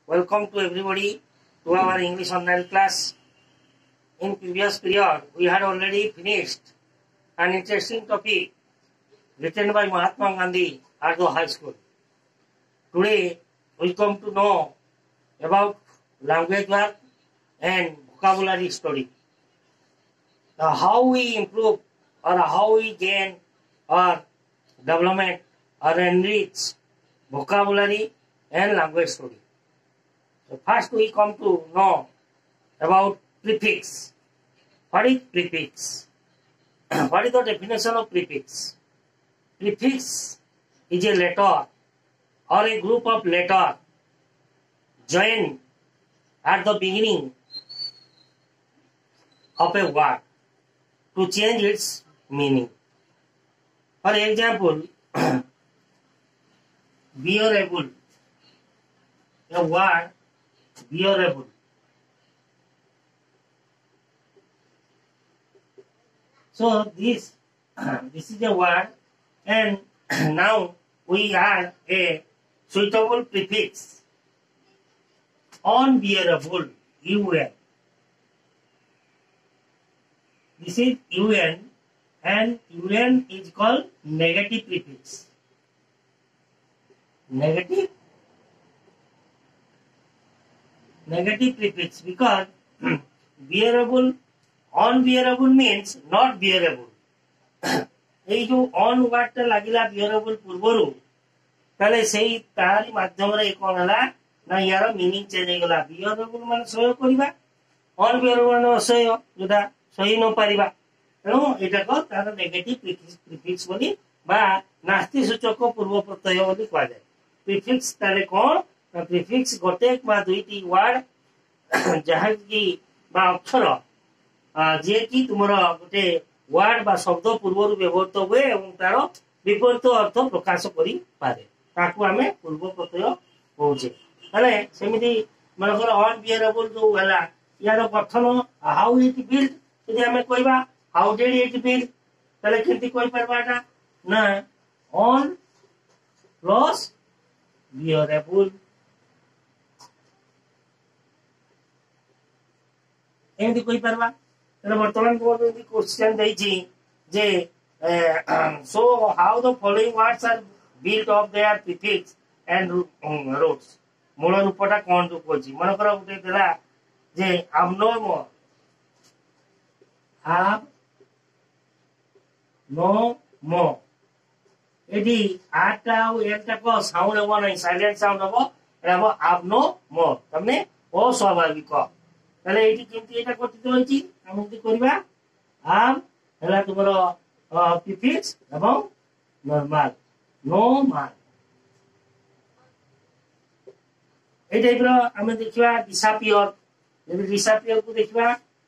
Welcome to everybody to our English online class. In previous period, we had already finished an interesting topic written by Mahatma Gandhi at the high school. Today, we come to know about language work and vocabulary study. How we improve or how we gain or development or enrich vocabulary and language study. So first we come to know about prefix. What is prefix? What is the definition of prefix? Prefix is a letter or a group of letters joined at the beginning of a word to change its meaning. For example, bearable, a word bearable. So this is a word, and now we add a suitable prefix. Unbearable, un. This is un, and un is called negative prefix. Negative prefix, because bearable, unbearable means not bearable. এই जो on word টা লাগিলা bearable ପୂର୍ବରୁ ତାଲେ ସେଇ ତାରି ମାଧ୍ୟମରେ କଣ ହେଲା ନା यार मीनिंग चेंज हे गला. bearable ମାନେ ସହ୍ୟ କରିବା, unbearable ମାନେ ଅସହ୍ୟ, ଯୋଟା ସହି ନ ପାରିବା. ତେଣୁ ଏଟାକ ତାର ନେଗେଟିଭ ପ୍ରିଫିକ୍ସ ବୋଲି ବା ନାସ୍ତି ସୂଚକ ପୂର୍ବ ପ୍ରତ୍ୟୟ ବୋଲି କୁହାଯାଏ. ପ୍ରିଫିକ୍ସ ତାଲେ କଣ? ପ୍ରିଫିକ୍ସ ଗୋଟେ ବା ଦୁଇଟି ୱାର୍ଡ ଯାହା କି ବା ଅକ୍ଷର जे कि तुमर गोटे वार्ड बा शब्द पूर्व व्यवहृत हुए और तार विपरीत अर्थ प्रकाश करि पारे ताकू आमे पूर्व प्रत्यय होउचे. माने सेमिति मनकर अनबियरेबल जो हला यार गठन हाउ इट बिल्ड यदि आमे कहबा हाउ डिड इट बिल्ड तले केंति कहि परबाटा ना ऑन प्लस बियरेबल एंति कहि परबा. बर्तमान question so how the following words are built of their prefix and roots. मूल रूपटा कौन जो कोची मनकर गोटे देला जे abnormal abnormal एडी आटा और एटा को साउंड हो नहीं साइलेंट साउंड हो एटा हो abnormal तमने अस्वाभाविक তাহলে এটি কিন্তু এটা গঠিত হইছি আমি যদি করিবা আম হলা তোমার প্রিফিক্স এবং নরমাল নরমাল এই টাইপর আমি দেখিবা ডিসাপিয়র. যদি ডিসাপিয়র কো দেখিবা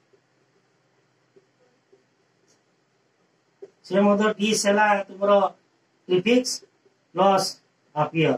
সে মধ্যে ডিস হলা তোমার prefix plus appear.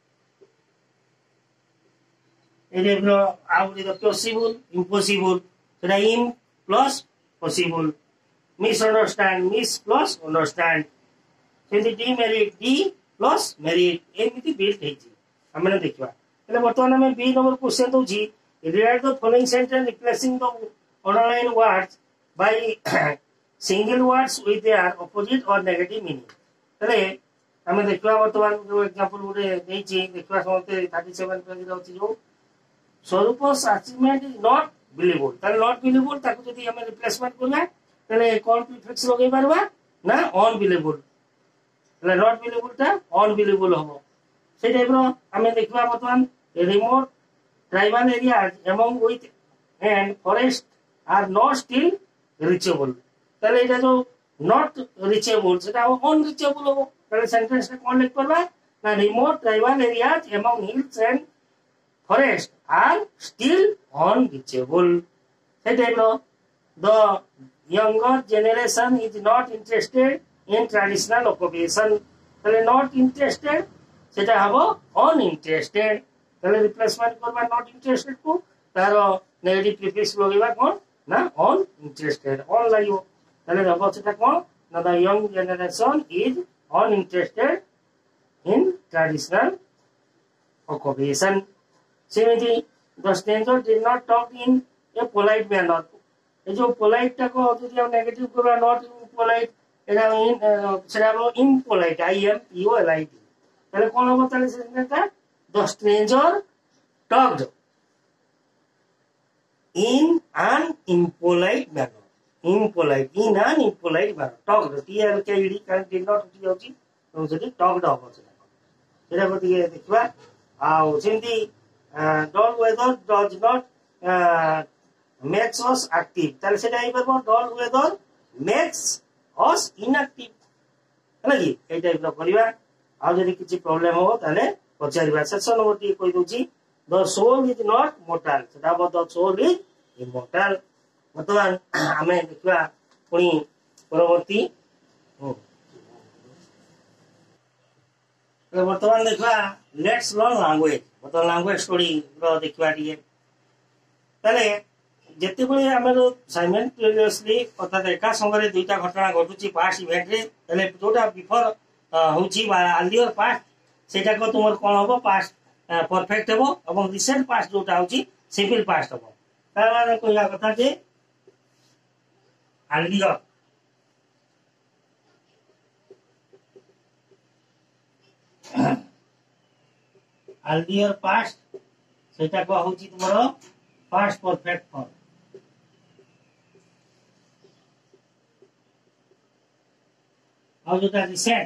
Possible, impossible. So im plus possible. Misunderstand, miss plus understand. So demerit, D plus merit. एमिति बिल्ड हेची. हमने देखिबा. तले वर्तमान में बी नंबर क्वेश्चन दोची. Read the following sentence replacing the underlined words by single words with their opposite or negative meaning. तले हमें देखिबा वर्तमान जो एग्जांपल उडे देची देखिबा समते 37 पेज रहउची जो Swarup's achievement is not believable. ताले नॉट बिलीवेबल ताको जदी हमें रिप्लेसमेंट करबा ताले कोन प्रीफिक्स लगै परबा ना अनबिलीवेबल. ताले नॉट बिलीवेबल ता अनबिलीवेबल होबो. से टाइप रो हमें देखबा वर्तमान remote tribal areas among with and forest are not still reachable. ताले एटा जो नॉट रीचेबल सेटा अनरीचेबल होबो. ताले सेंटेंस रे कोन लिख परबा ना remote tribal areas among hills and forest are still unreachable. The younger generation is not interested in traditional occupation. Not interested, seta habo uninterested. Replacement korba not interested ko taro negative prefix logiba kon na uninterested. On laibo. Tale habo seta kon na the young generation is uninterested in traditional occupation. सेमिति the stranger did not talk in a polite manner ए जो polite टा को जदि हम negative करबा not polite एटा in सेटा impolite I M P O L I T ताले कोन हो ताले सेटा the stranger talked in an impolite manner. Impolite in an impolite manner. Talked T L K E D कारण did not उठी जाउची तो सेठी talked हो सेटा को दिए देखबा आ सेंती dull weather does not makes us active ताले सेटा आइ परबो dull weather makes us inactive हला जी ए टाइप रो करिवा आ जदि किछि प्रॉब्लम हो ताले पचारिबा सेक्शन नंबर टी कहि दोची the soul is not mortal सेटा बो the soul is immortal मतलब हमें देखबा पुनी परवर्ती वर्तमान देखबा लेट्स लर्न लैंग्वेज मतलब लैंग्वेज स्टोरी रो देखबा दिए तले जेते बळे हमर साइमल्टेनियसली अर्थात एका संगरे दुईटा घटना घटुची पास्ट इवेंट रे तले जोटा बिफोर होची अर्लियर पास्ट सेटा को तुमर कोन होबो पास्ट परफेक्ट हो और रिसेंट पास्ट जोटा होची सिंपल पास्ट हो तार माने कोइला कथा जे अर्लियर पास्ट सेटा को होची तुमरो पास्ट परफेक्ट फॉर्म और जोटा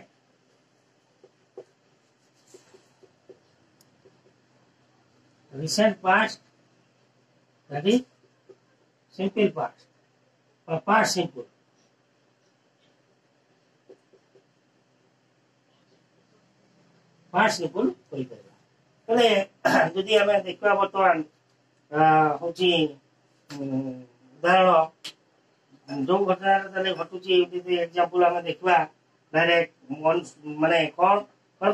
recent past that is simple past or past simple कोई करेगा तले यदि हमें देखबा वर्तमान होची उदाहरण जो घटना तले घटुची यदि एग्जांपल हमें देखबा डायरेक्ट माने कोन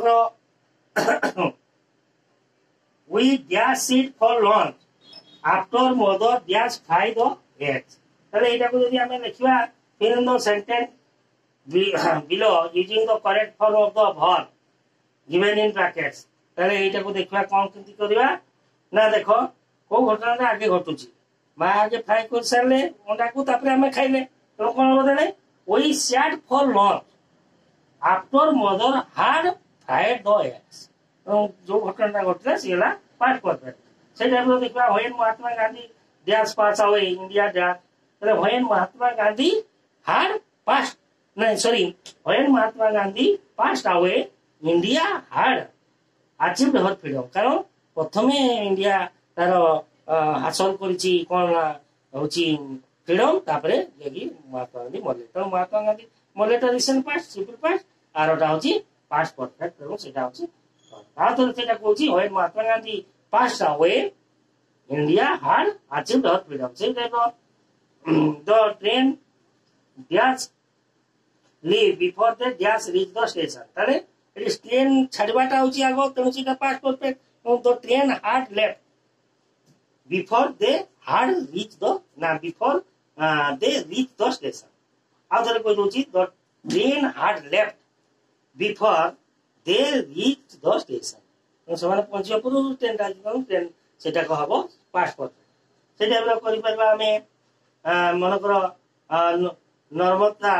we dash it for lunch after mother dash fry the eggs तले एटा को यदि हमें लिखवा fill in the sentence below using the correct form of the verb given in brackets तले एटा को देखवा कोन किंती करबा ना देखो को घटना रे आगे घटुची मा आगे फ्राई कर सरले अंडा को तापरे हमें खाइले तो कोन बदले we sat for lunch after mother had fried the eggs जो घटना घटला सेला पास्ट परफेक्ट से टाइप रो देखबा when Mahatma Gandhi dash pass away India dash तले when Mahatma Gandhi had passed नहीं sorry when Mahatma Gandhi passed away India had achieved her freedom कारण प्रथमे इंडिया तार हासिल करिछि कोन होछि फ्रीडम तापरे जेकी महात्मा गांधी मरले तो महात्मा गांधी मरले तो रिसेंट पास्ट सिंपल पास्ट आरोटा होछि पास्ट परफेक्ट এবং সেটা হচ্ছে तातर सेटा कोची when Mahatma Gandhi passed away India had achieved her freedom से type the train dash leave before the dash reach the station ताले इट ट्रेन छडबाटा होची आगो तनो सीटा past perfect the train had left before they had reached the na before they reached the station आदर को होची the train had left before they reached the station तो समान पहुंचिया पुरु ट्रेन राजगण ट्रेन सेटा को हबो पास्ट परफेक्ट सेटा हम करि परबा हमें मन कर Narmada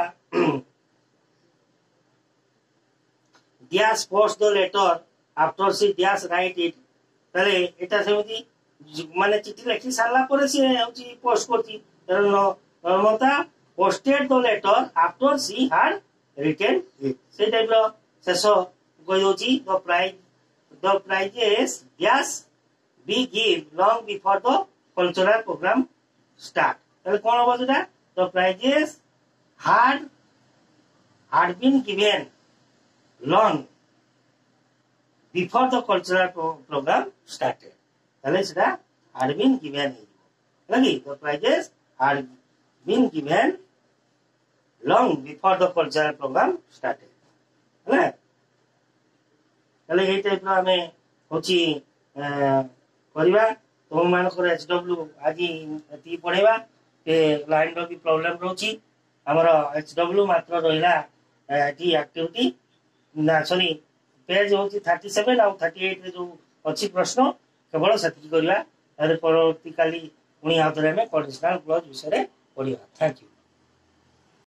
dash post the letter after she dash write it तले एटा सेमति माने चिठी लिखि साला परे से होची पोस्ट करती Narmada posted the letter after she had written it से टाइप रो सेसो गयोची the prizes yes we give long before the cultural program start तले कोन हो जेटा the prizes had been given long before the cultural program started तले सेटा had been given लगी the prizes had been given long before the cultural program started है तले ए type रो हमें होची करबा तो मान को एचडब्ल्यू आजी ती पढेबा के लाइन रो भी प्रॉब्लम रोची हमर एचडब्ल्यू मात्र रहिला टी एक्टिविटी ना सॉरी पेज होची 37 और 38 रे जो अछि प्रश्न केवल सेतिकी करवा परवर्ती काली पुणी आउथरे आमे कंडीशनल क्लॉज विषय पढ़िया। Thank you.